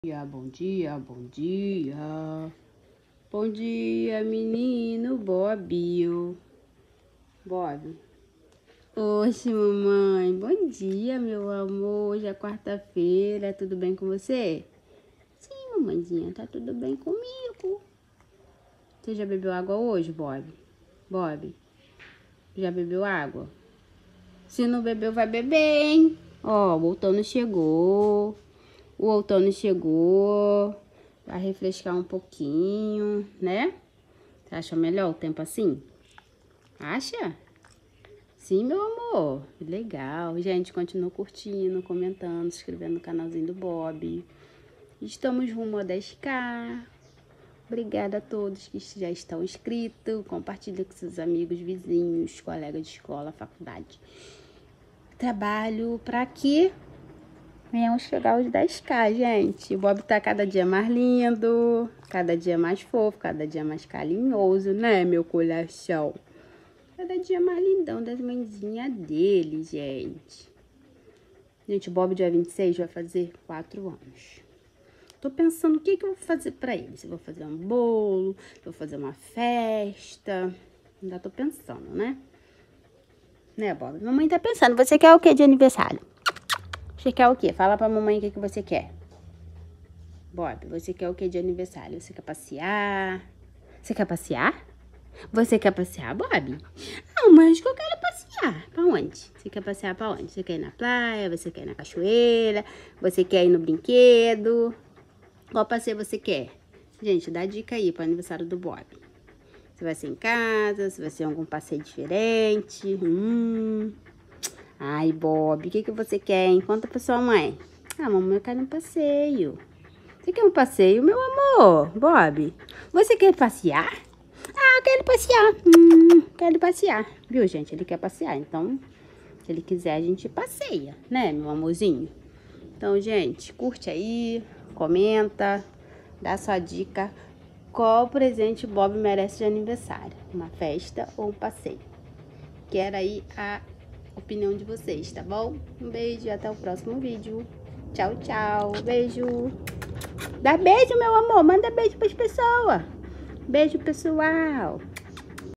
Bom dia, bom dia. Bom dia, menino Bob. Bob. Oxe, mamãe. Bom dia, meu amor. Hoje é quarta-feira. Tudo bem com você? Sim, mamãezinha. Tá tudo bem comigo. Você já bebeu água hoje, Bob? Bob, já bebeu água? Se não bebeu, vai beber, hein? Ó, o outono chegou. O outono chegou. Vai refrescar um pouquinho, né? Você acha melhor o tempo assim? Acha? Sim, meu amor. Legal. Gente, continua curtindo, comentando, se inscrevendo no canalzinho do Bob. Estamos rumo a 10K. Obrigada a todos que já estão inscritos. Compartilhe com seus amigos, vizinhos, colegas de escola, faculdade. Trabalho para que venhamos chegar aos 10K, gente. O Bob tá cada dia mais lindo, cada dia mais fofo, cada dia mais carinhoso, né, meu coração? Cada dia mais lindão das mãezinhas dele, gente. Gente, o Bob dia 26 vai fazer 4 anos. Tô pensando o que eu vou fazer pra ele. Se eu vou fazer um bolo, se eu vou fazer uma festa. Ainda tô pensando, né? Né, Bob? Mamãe tá pensando. Você quer o que de aniversário? Você quer o quê? Fala pra mamãe o que você quer. Bob, você quer o que de aniversário? Você quer passear? Você quer passear? Você quer passear, Bob? Não, mas que eu quero passear. Pra onde? Você quer passear pra onde? Você quer ir na praia? Você quer ir na cachoeira? Você quer ir no brinquedo? Qual passeio você quer? Gente, dá dica aí pro aniversário do Bob. Se vai ser em casa, se vai ser algum passeio diferente. Ai, Bob, o que você quer, hein? Conta pra sua mãe. Ah, mamãe, eu quero um passeio. Você quer um passeio, meu amor? Bob, você quer passear? Ah, quero passear. Quero passear. Viu, gente? Ele quer passear. Então, se ele quiser, a gente passeia, né, meu amorzinho? Então, gente, curte aí, comenta, dá sua dica. Qual presente o Bob merece de aniversário? Uma festa ou um passeio? Quero aí a opinião de vocês, tá bom? Um beijo e até o próximo vídeo. Tchau, tchau. Beijo. Dá beijo, meu amor. Manda beijo pras pessoas. Beijo, pessoal.